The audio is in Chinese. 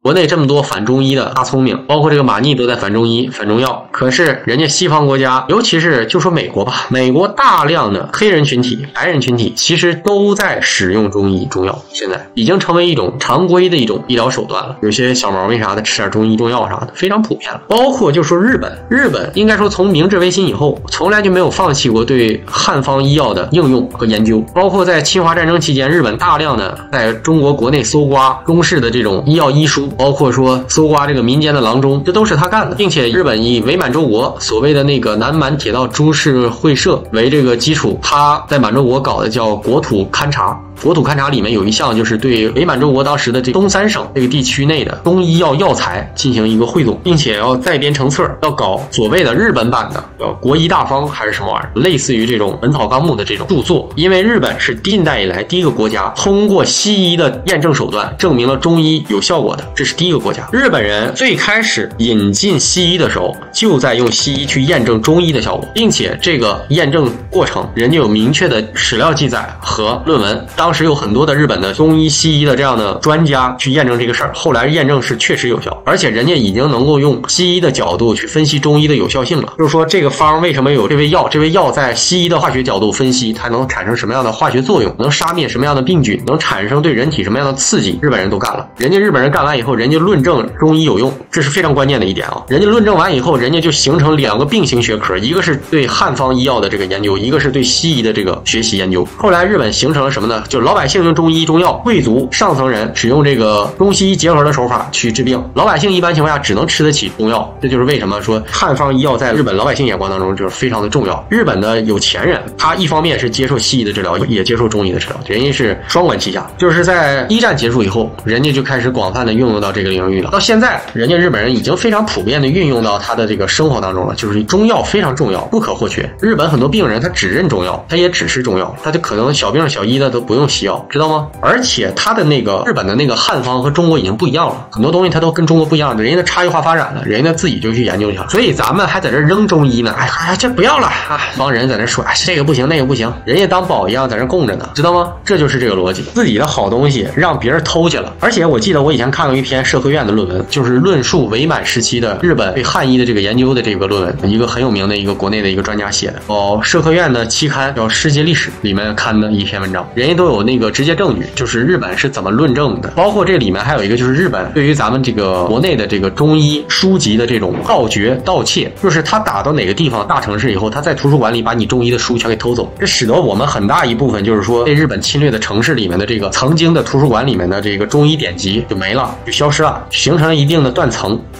国内这么多反中医的大聪明，包括这个马逆都在反中医、反中药，可是人家西方国家，尤其是就说美国吧，美国大量的黑人群体、白人群体其实都在使用中医、中药，现在已经成为一种常规的一种医疗手段了。有些小毛病啥的，吃点中医、中药啥的，非常普遍了。包括就说日本应该说从明治维新以后，从来就没有放弃过对汉方医药的应用和研究。包括在侵华战争期间，日本大量的在中国国内搜刮中式的这种医药医书，包括说搜刮这个民间的郎中，这都是他干的。并且日本以伪满洲国所谓的那个南满铁道株式会社为这个基础，他在满洲国搞的叫国土勘察。国土勘察里面有一项就是对伪满洲国当时的这东三省这个地区内的中医药药材进行一个汇总，并且要再编成册，要搞所谓的日本版的叫国医大方还是什么玩意儿，类似于这种本草纲目的这种著作。因为日本是近代以来第一个国家通过西医的验证手段证明了中医有效果的，这是第一个国家。日本人最开始引进西医的时候，就在用西医去验证中医的效果，并且这个验证过程人家有明确的史料记载和论文。当时有很多的日本的中医西医的这样的专家去验证这个事儿，后来验证是确实有效，而且人家已经能够用西医的角度去分析中医的有效性了。就是说这个方为什么有这味药，这味药在西医的化学角度分析它能产生什么样的化学作用，能杀灭什么样的病菌，能产生对人体什么样的刺激，日本人都干了。人家日本人干完以后，人家论证中医有用，这是非常关键的一点啊。人家论证完以后，人家就形成两个并行学科，一个是对汉方医药的这个研究，一个是对西医的这个学习研究。后来日本形成了什么呢？就是老百姓用中医中药，贵族上层人使用这个中西医结合的手法去治病，老百姓一般情况下只能吃得起中药。这就是为什么说汉方医药在日本老百姓眼光当中就是非常的重要。日本的有钱人他一方面是接受西医的治疗，也接受中医的治疗，人家是双管齐下。就是在一战结束以后，人家就开始广泛的运用到这个领域了，到现在人家日本人已经非常普遍的运用到他的这个生活当中了，就是中药非常重要，不可或缺。日本很多病人他只认中药，他也只吃中药，他就可能小病小医的都不用西药，知道吗？而且他的那个日本的那个汉方和中国已经不一样了，很多东西他都跟中国不一样的，人家的差异化发展了，人家自己就去研究去了。所以咱们还在这扔中医呢，这不要了啊！帮人在那说，这个不行那个不行，人家当宝一样在那供着呢，知道吗？这就是这个逻辑，自己的好东西让别人偷去了。而且我记得我以前看过一篇社科院的论文，就是论述伪满时期的日本对汉医的这个研究的这个论文，一个很有名的一个国内的一个专家写的。社科院的期刊叫《世界历史》里面刊的一篇文章，人家都有那个直接证据，就是日本是怎么论证的。包括这里面还有一个就是日本对于咱们这个国内的这个中医书籍的这种盗掘盗窃，就是他打到哪个地方大城市以后，他在图书馆里把你中医的书全给偷走，这使得我们很大一部分就是说被日本侵略的城市里面的这个曾经的图书馆里面的这个中医典籍就没了，就消失了，形成了一定的断层。